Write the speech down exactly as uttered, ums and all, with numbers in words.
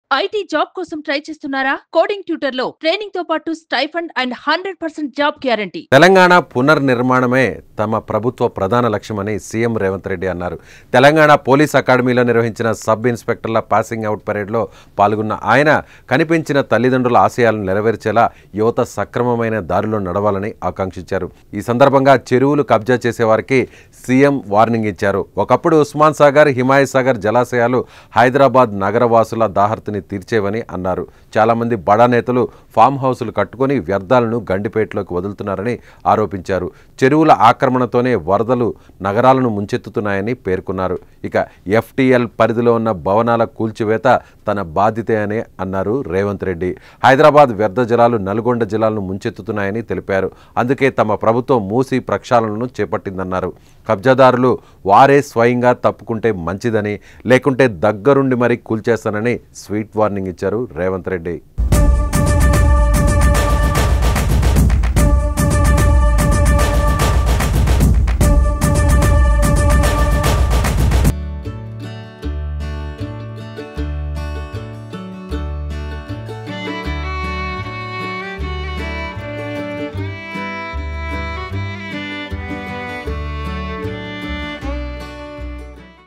IT job కోసం try చేస్తున్నారా? Coding tutor లో ట్రైనింగ్ తో పాటు stipend and hundred percent job guarantee. Telangana పునర్నిర్మాణమే తమ ప్రభుత్వ ప్రధాన లక్ష్యమని సీఎం రేవంత్ రెడ్డి అన్నారు. తెలంగాణ పోలీస్ అకాడమీలో నిర్వహించిన సబ్ ఇన్స్పెక్టర్ల పాసింగ్ అవుట్ పరేడ్లో పాల్గొన్న ఆయన కనిపించిన తల్లిదండ్రుల ఆశయాలను నెరవేర్చేలా యువత సక్రమమైన దారిలో నడవాలని ఆకాంక్షించారు. ఈ సందర్భంగా చెరువులు కబ్జా చేసేవారికి సీఎం వార్నింగ్ ఇచ్చారు. ఒకప్పుడు ఉస్మాన్ సాగర్, హిమాయత్ సాగర్ జలాశయాలు హైదరాబాద్ నగరవాసుల దాహర్తిని తీర్చేవని అన్నారు. చాలామంది బడా నేతలు ఫామ్ హౌసులు కట్టుకొని వ్యర్థాలను గండిపేటలోకి వదులుతున్నారని ఆరోపించారు. చెరువుల ఆక్రమణతోనే వరదలు నగరాలను ముంచెత్తుతున్నాయని పేర్కొన్నారు. ఇక ఎఫ్టీఎల్ పరిధిలో ఉన్న భవనాల కూల్చివేత తన బాధ్యతే అని అన్నారు రేవంత్ రెడ్డి. హైదరాబాద్ వ్యర్థ జలాలు నల్గొండ జిల్లాలను ముంచెత్తుతున్నాయని తెలిపారు. అందుకే తమ ప్రభుత్వం మూసి ప్రక్షాళనను చేపట్టిందన్నారు. కబ్జాదారులు వారే స్వయంగా తప్పుకుంటే మంచిదని, లేకుంటే దగ్గరుండి మరీ కూల్చేస్తానని స్వీట్ వార్నింగ్ ఇచ్చారు రేవంత్ రెడ్డి.